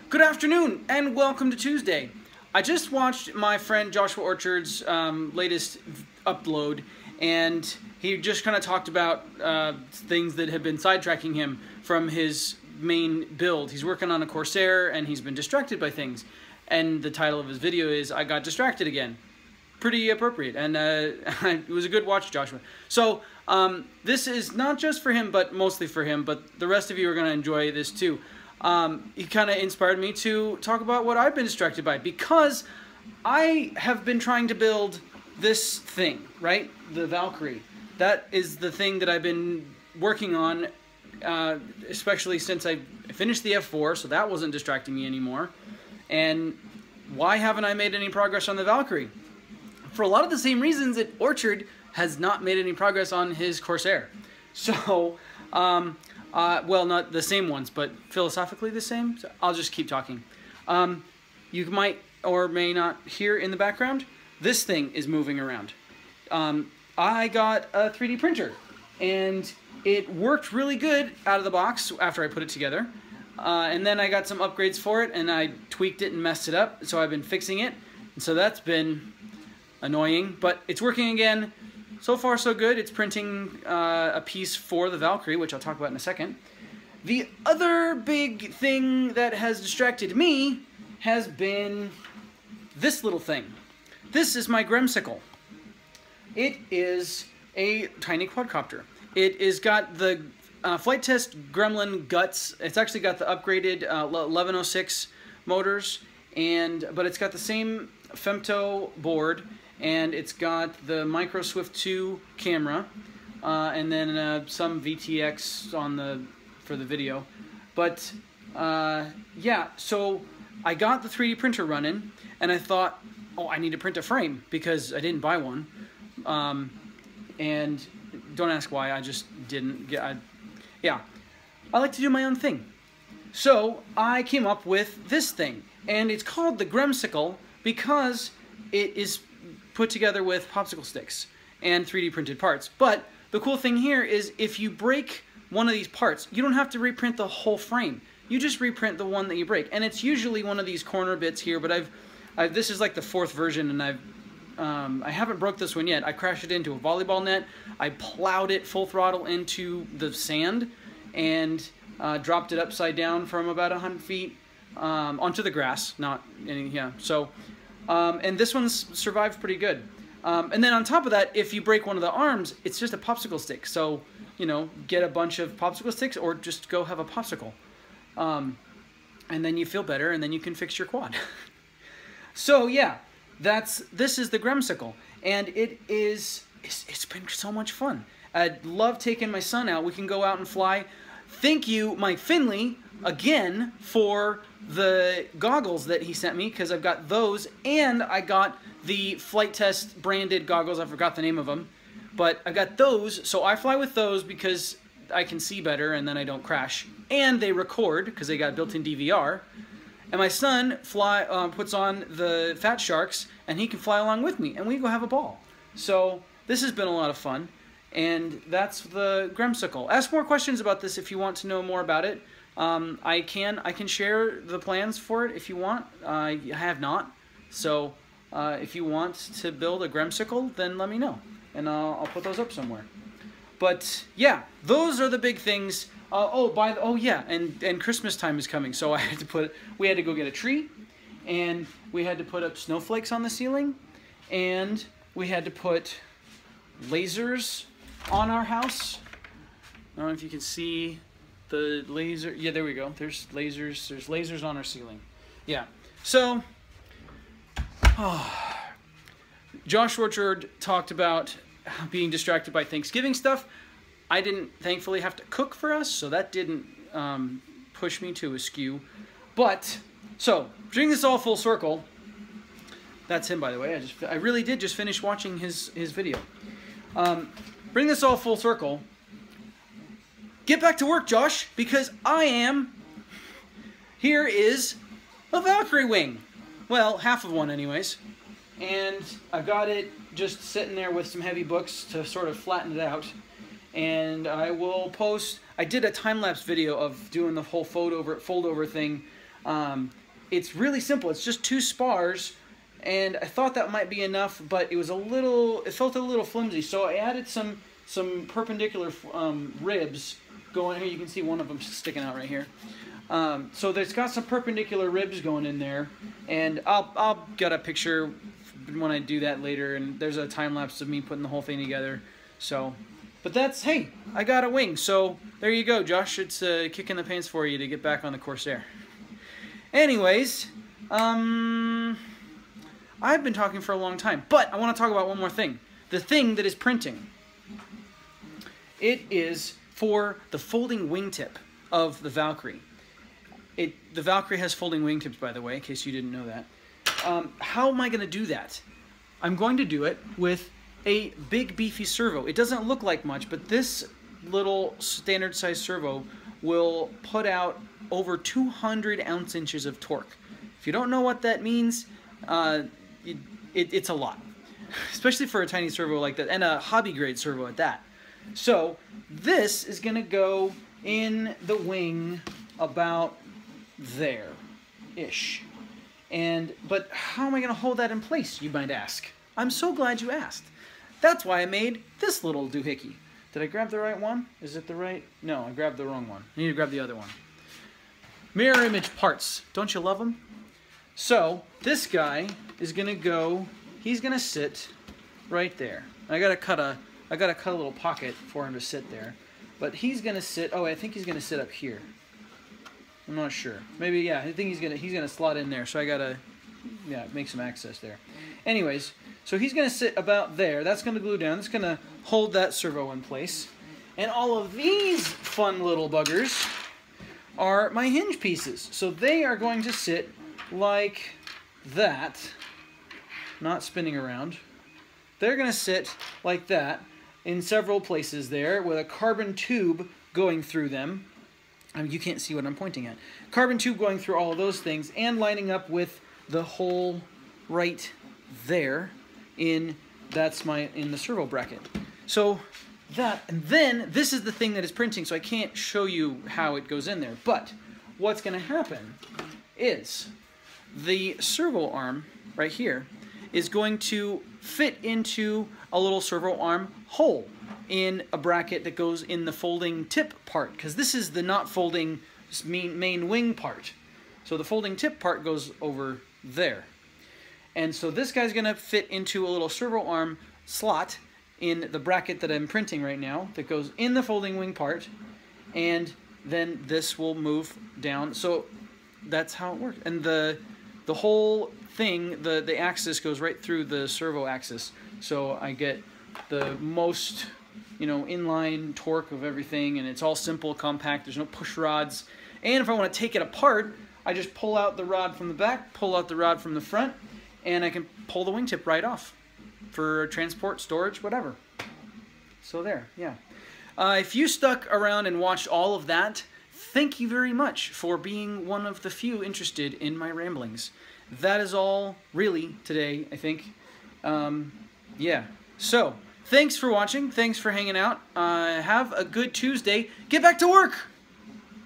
Good afternoon and welcome to Tuesday. I just watched my friend Joshua Orchard's latest upload, and he just kind of talked about things that have been sidetracking him from his main build. He's working on a Corsair and he's been distracted by things, and the title of his video is I Got Distracted Again. Pretty appropriate, and it was a good watch, Joshua. So this is not just for him, but mostly for him, but the rest of you are going to enjoy this too. He kind of inspired me to talk about what I've been distracted by, because I have been trying to build this thing, right? The Valkyrie. That is the thing that I've been working on, especially since I finished the F4, so that wasn't distracting me anymore. And why haven't I made any progress on the Valkyrie? For a lot of the same reasons that Orchard has not made any progress on his Corsair. So, well, not the same ones, but philosophically the same. So I'll just keep talking. You might or may not hear in the background, this thing is moving around. I got a 3D printer, and it worked really good out of the box after I put it together. And then I got some upgrades for it, and I tweaked it and messed it up, so I've been fixing it. And so that's been annoying, but it's working again. So far, so good. It's printing a piece for the Valkyrie, which I'll talk about in a second. The other big thing that has distracted me has been this little thing. This is my Gremsicle. It is a tiny quadcopter. It has got the Flight Test Gremlin guts. It's actually got the upgraded 1106 motors, but it's got the same Femto board, and it's got the Micro Swift 2 camera, and then some VTX for the video. But yeah, so I got the 3D printer running, and I thought, oh, I need to print a frame because I didn't buy one. And don't ask why, I just didn't. Yeah, I like to do my own thing. So I came up with this thing, and it's called the Gremsicle because it is put together with popsicle sticks and 3D printed parts. But the cool thing here is if you break one of these parts, you don't have to reprint the whole frame. You just reprint the one that you break. And it's usually one of these corner bits here, but this is like the 4th version, and I haven't broke this one yet. I crashed it into a volleyball net. I plowed it full throttle into the sand and dropped it upside down from about 100 feet onto the grass. Yeah. So, and this one's survived pretty good. And then on top of that, if you break one of the arms, it's just a popsicle stick. So, you know, get a bunch of popsicle sticks or just go have a popsicle. And then you feel better, and then you can fix your quad. So yeah, this is the Gremsicle, and it's been so much fun. I love taking my son out. We can go out and fly. Thank you, Mike Finley, again for the goggles that he sent me, because I've got those, and I got the Flight Test branded goggles. I forgot the name of them, but I got those, so I fly with those because I can see better and then I don't crash, and they record because they got built-in DVR. And my son puts on the Fat Sharks, and he can fly along with me, and we go have a ball. So this has been a lot of fun, and that's the Gremsicle. Ask more questions about this if you want to know more about it. I can share the plans for it if you want. I have not. So if you want to build a Gremsicle, then let me know, and I'll put those up somewhere. But yeah, those are the big things. Oh yeah, and Christmas time is coming, so we had to go get a tree, and we had to put up snowflakes on the ceiling, and we had to put lasers on our house. I don't know if you can see the laser. Yeah, there we go. There's lasers. There's lasers on our ceiling. Yeah. So, Josh Orchard talked about being distracted by Thanksgiving stuff. I didn't, thankfully, have to cook for us, so that didn't push me to askew. But, so, bring this all full circle. That's him, by the way. I really did just finish watching his video. Bring this all full circle. Get back to work, Josh, because here is a Valkyrie wing. Well, half of one anyways. And I've got it just sitting there with some heavy books to sort of flatten it out. And I will post, I did a time-lapse video of doing the whole fold-over thing It's really simple. It's just 2 spars, and I thought that might be enough, but it felt a little flimsy, so I added some perpendicular ribs going here. You can see one of them sticking out right here. So there's got some perpendicular ribs going in there, and I'll get a picture when I do that later, and there's a time lapse of me putting the whole thing together. So, but hey, I got a wing, so there you go, Josh. It's a kick in the pants for you to get back on the Corsair. Anyways, I've been talking for a long time, but I want to talk about one more thing. The thing that is printing. It is for the folding wingtip of the Valkyrie. The Valkyrie has folding wingtips, by the way, in case you didn't know that. How am I going to do that? I'm going to do it with a big beefy servo. It doesn't look like much, but this little standard size servo will put out over 200 ounce-inches of torque. If you don't know what that means, it's a lot, especially for a tiny servo like that, and a hobby grade servo at that. So this is going to go in the wing about there-ish. But how am I going to hold that in place, you might ask? I'm so glad you asked. That's why I made this little doohickey. Did I grab the right one? Is it the right? No, I grabbed the wrong one. I need to grab the other one. Mirror image parts. Don't you love them? So this guy is going to go, he's going to sit right there. I got to cut a little pocket for him to sit there. But he's going to sit, I think he's going to sit up here. I'm not sure. Maybe, yeah, I think he's gonna slot in there, so I gotta, yeah, make some access there. Anyways, so he's gonna sit about there. That's gonna glue down. That's gonna hold that servo in place. And all of these fun little buggers are my hinge pieces. So they are going to sit like that, not spinning around. They're gonna sit like that in several places there with a carbon tube going through them. I mean, you can't see what I'm pointing at. Carbon tube going through all of those things and lining up with the hole right there in the servo bracket. So that, and then this is the thing that is printing, so I can't show you how it goes in there. But what's going to happen is the servo arm right here is going to fit into a little servo arm hole in a bracket that goes in the folding tip part, because this is the not folding main wing part. So the folding tip part goes over there. And so this guy's going to fit into a little servo arm slot in the bracket that I'm printing right now that goes in the folding wing part, and then this will move down. So that's how it works. And the whole thing, the axis goes right through the servo axis. So I get the most, inline torque of everything, and it's all simple, compact. There's no push rods. And if I want to take it apart, I just pull out the rod from the back, pull out the rod from the front, and I can pull the wingtip right off for transport, storage, whatever. So there, yeah. If you stuck around and watched all of that, thank you very much for being one of the few interested in my ramblings. That is all, really, today, I think. Yeah. So, thanks for watching. Thanks for hanging out. Have a good Tuesday. Get back to work!